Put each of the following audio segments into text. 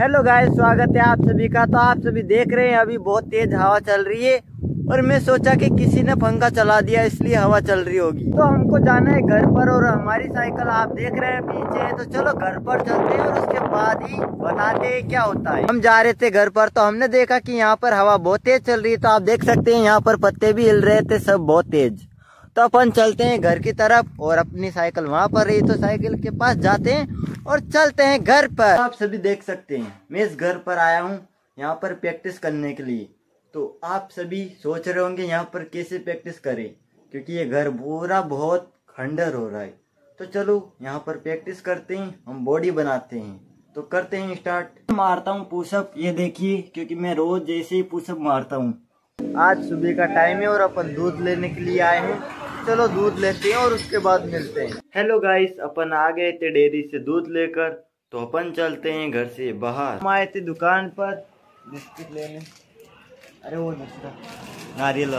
Hello guys, स्वागत है आप सभी का। तो आप सभी देख रहे हैं अभी बहुत तेज हवा चल रही है और मैं सोचा कि किसी ने पंखा चला दिया इसलिए हवा चल रही होगी। तो हमको जाना है घर पर और हमारी साइकिल आप देख रहे हैं पीछे है। तो चलो घर पर चलते हैं और उसके बाद ही बताते हैं क्या होता है। हम जा रहे थे घर पर तो हमने देखा कि यहाँ पर हवा बहुत तेज चल रही है। तो आप देख सकते हैं यहाँ पर पत्ते भी हिल रहे थे, सब बहुत तेज। तो अपन चलते हैं घर की तरफ और अपनी साइकिल वहाँ पर रही तो साइकिल के पास जाते हैं और चलते हैं घर पर। आप सभी देख सकते हैं मैं इस घर पर आया हूँ यहाँ पर प्रैक्टिस करने के लिए। तो आप सभी सोच रहे होंगे यहाँ पर कैसे प्रैक्टिस करें, क्योंकि ये घर पूरा बहुत खंडर हो रहा है। तो चलो यहाँ पर प्रैक्टिस करते हैं, हम बॉडी बनाते हैं। तो करते हैं स्टार्ट। मारता हूँ पुशअप, ये देखिए, क्योंकि मैं रोज जैसे ही पुशअप मारता हूँ। आज सुबह का टाइम है और अपन दूध लेने के लिए आए हैं। चलो दूध लेते हैं और उसके बाद मिलते हैं। हेलो गाइस, अपन आ गए थे डेयरी से दूध लेकर। तो अपन चलते हैं घर से बाहर। हम आए थे दुकान पर बिस्किट लेने। अरे वो नारियल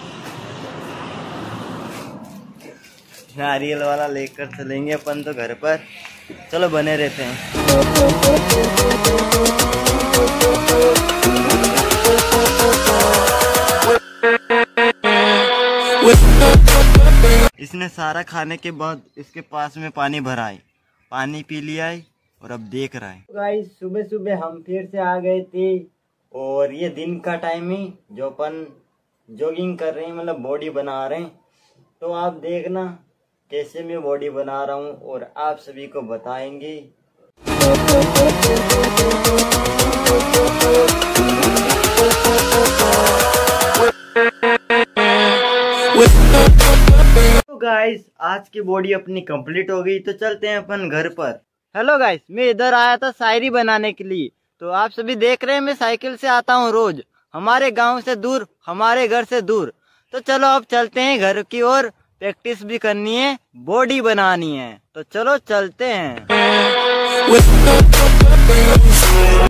वाला लेकर चलेंगे अपन तो घर पर। चलो बने रहते हैं। इसने सारा खाने के बाद इसके पास में पानी भरा है, पानी पी लिया है और अब देख रहा है। गाइस, सुबह सुबह हम फिर से आ गए थे और ये दिन का टाइम है जो अपन जॉगिंग कर रहे हैं, मतलब बॉडी बना रहे हैं। तो आप देखना कैसे मैं बॉडी बना रहा हूँ और आप सभी को बताएंगे। तो गाइस, आज की बॉडी अपनी कंप्लीट हो गई। तो चलते हैं अपन घर पर। हेलो गाइस, मैं इधर आया था शायरी बनाने के लिए। तो आप सभी देख रहे हैं मैं साइकिल से आता हूँ रोज, हमारे गांव से दूर, हमारे घर से दूर। तो चलो अब चलते हैं घर की ओर, प्रैक्टिस भी करनी है, बॉडी बनानी है। तो चलो चलते हैं।